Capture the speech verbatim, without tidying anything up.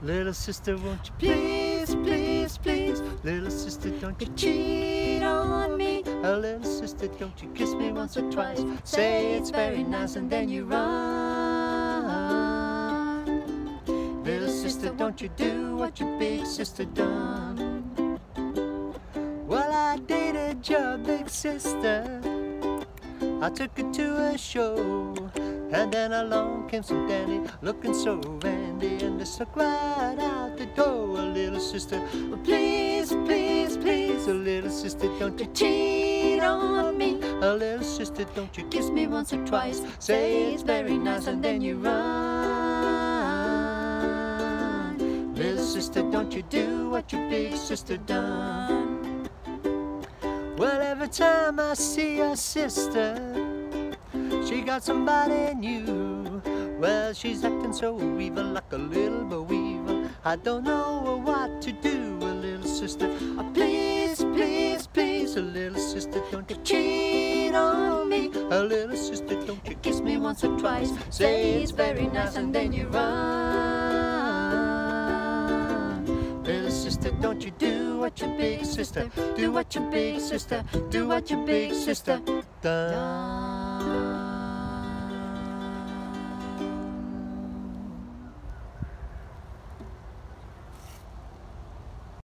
Little sister, won't you please, please, please? Little sister, don't you cheat on me? Oh, little sister, don't you kiss me once or twice? Say it's very nice and then you run. Little sister, don't you do what your big sister done? Well, I dated your big sister. I took her to a show, and then along came some dandy looking so randy, and they stuck right out the door. A little sister, oh, please, please, please. A little sister, don't you cheat on me? A little sister, don't you kiss me once or twice? Say it's very nice and then you run. Little sister, don't you do what your big sister done? Well, every time I see your sister, she got somebody new. Well, she's acting so evil, like a little believer. I don't know what to do. A little sister, oh, please, please, please. A little sister, don't you cheat on me? A little sister, don't you kiss me once or twice? Say it's very nice and then you run. Little sister, don't you do what your big sister, do what your big sister, do what your big sister done.